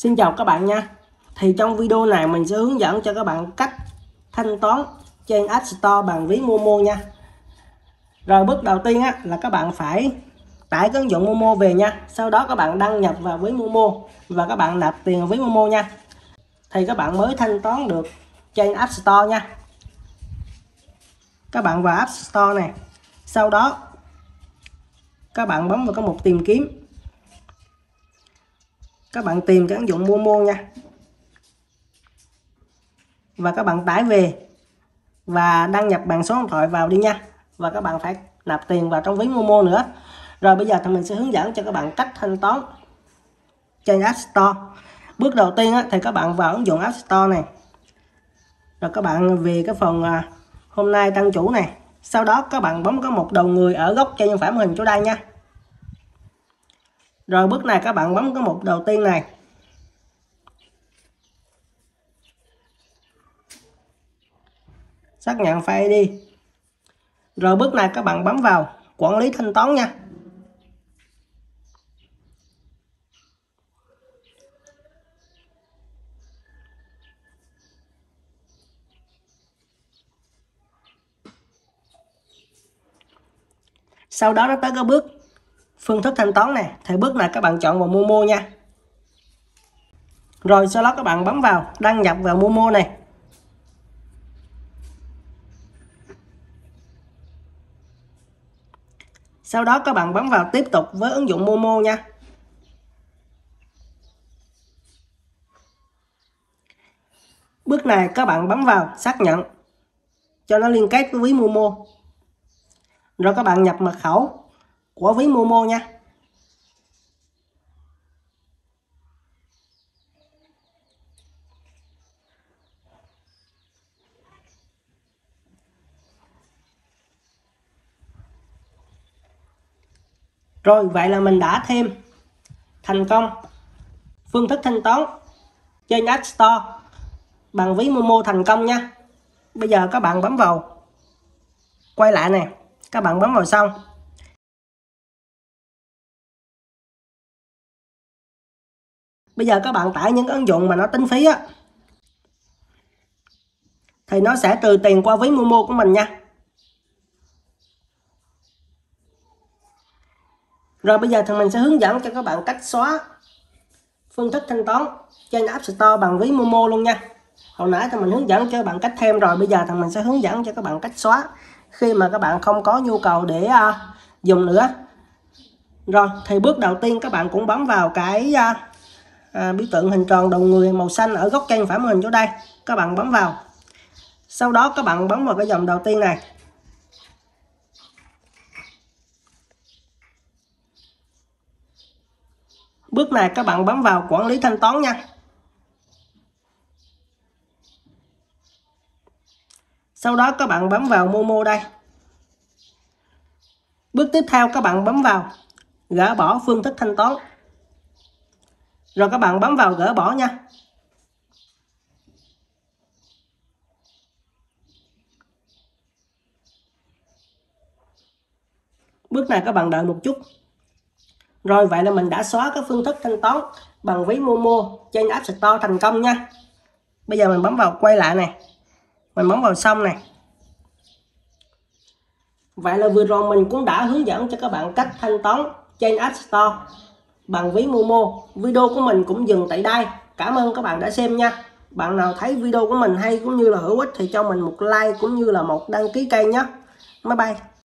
Xin chào các bạn nha. Thì trong video này mình sẽ hướng dẫn cho các bạn cách thanh toán trên App Store bằng ví Momo nha. Rồi bước đầu tiên là các bạn phải tải cái ứng dụng Momo về nha. Sau đó các bạn đăng nhập vào ví Momo và các bạn nạp tiền vào ví Momo nha. Thì các bạn mới thanh toán được trên App Store nha. Các bạn vào App Store này. Sau đó các bạn bấm vào cái mục tìm kiếm. Các bạn tìm cái ứng dụng Momo nha. Và các bạn tải về và đăng nhập bằng số điện thoại vào đi nha. Và các bạn phải nạp tiền vào trong ví Momo nữa. Rồi bây giờ thì mình sẽ hướng dẫn cho các bạn cách thanh toán trên App Store. Bước đầu tiên thì các bạn vào ứng dụng App Store này. Rồi các bạn về cái phần hôm nay đăng chủ này. Sau đó các bạn bấm có một đầu người ở góc trên phải màn hình chỗ đây nha. Rồi bước này các bạn bấm cái mục đầu tiên này. Xác nhận Face ID. Rồi bước này các bạn bấm vào quản lý thanh toán nha. Sau đó nó tới cái bước phương thức thanh toán này. Thì bước này các bạn chọn vào Momo nha. Rồi sau đó các bạn bấm vào đăng nhập vào Momo này. Sau đó các bạn bấm vào tiếp tục với ứng dụng Momo nha. Bước này các bạn bấm vào xác nhận cho nó liên kết với ví Momo. Rồi các bạn nhập mật khẩu của ví Momo nha. Rồi vậy là mình đã thêm thành công phương thức thanh toán trên App Store bằng ví Momo thành công nha. Bây giờ các bạn bấm vào quay lại này, các bạn bấm vào xong. Bây giờ các bạn tải những ứng dụng mà nó tính phí thì nó sẽ trừ tiền qua ví Momo của mình nha. Rồi bây giờ thì mình sẽ hướng dẫn cho các bạn cách xóa phương thức thanh toán trên App Store bằng ví Momo luôn nha. Hồi nãy thì mình hướng dẫn cho các bạn cách thêm rồi, bây giờ thì mình sẽ hướng dẫn cho các bạn cách xóa khi mà các bạn không có nhu cầu để dùng nữa. Rồi thì bước đầu tiên các bạn cũng bấm vào cái biểu tượng hình tròn đầu người màu xanh ở góc trên phải màn hình chỗ đây. Các bạn bấm vào. Sau đó các bạn bấm vào cái dòng đầu tiên này. Bước này các bạn bấm vào quản lý thanh toán nha. Sau đó các bạn bấm vào Momo đây. Bước tiếp theo các bạn bấm vào gỡ bỏ phương thức thanh toán. Rồi các bạn bấm vào gỡ bỏ nha. Bước này các bạn đợi một chút. Rồi vậy là mình đã xóa cái phương thức thanh toán bằng ví Momo trên App Store thành công nha. Bây giờ mình bấm vào quay lại này. Mình bấm vào xong này. Vậy là vừa rồi mình cũng đã hướng dẫn cho các bạn cách thanh toán trên App Store bằng ví Momo. Video của mình cũng dừng tại đây. Cảm ơn các bạn đã xem nha. Bạn nào thấy video của mình hay cũng như là hữu ích thì cho mình một like cũng như là một đăng ký kênh nhé. Bye bye.